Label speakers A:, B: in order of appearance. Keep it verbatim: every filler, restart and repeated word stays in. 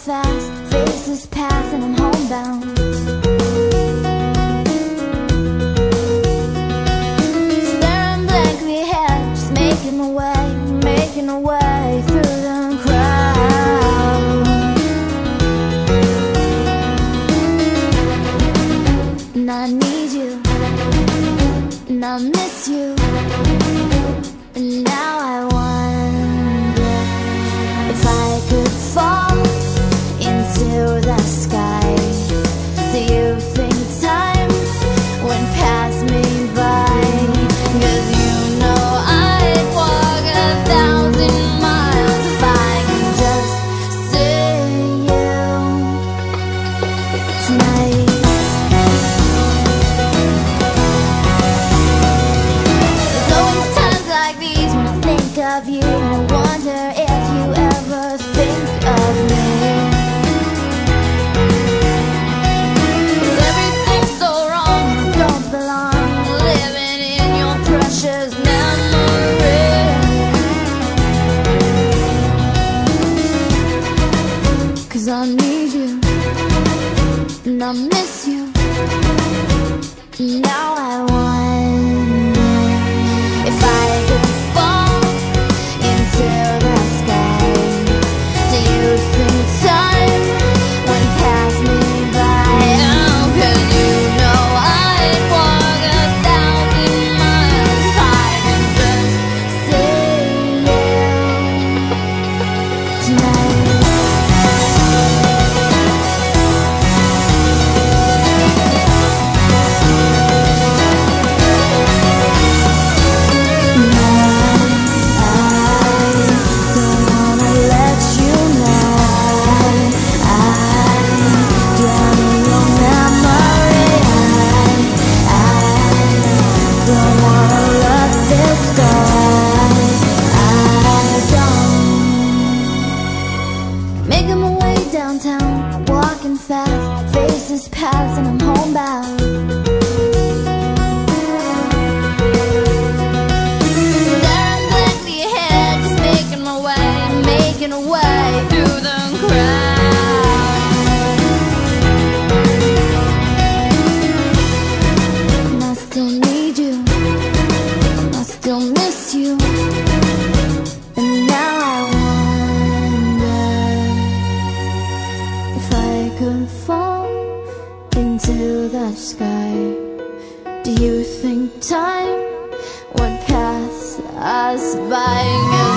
A: fast, faces pass and I'm homebound. Staring blankly ahead, just making my way, making my way through the crowd. And I need you, and I miss you, and now I wonder if I could fall into the sky. Do you think time would pass me by? 'Cause you know I'd walk a thousand miles if I could just see you tonight. There's always times like these when I think of you, and I wonder if you ever think of me. 'Cause everything's so wrong and I don't belong, living in your precious memory. 'Cause I need you, and I miss you, and now I wonder if I could fall into the sky. Do you think time would pass me by? Oh, 'cause you know I'd walk a thousand miles if I could just see you tonight. Making my way downtown, walking fast, faces pass and I'm homebound. Staring blankly ahead, just making my way, making a way through the crowd. And I still need you, and I still miss you, and now I wonder if I could fall into the sky. Do you think time would pass us by?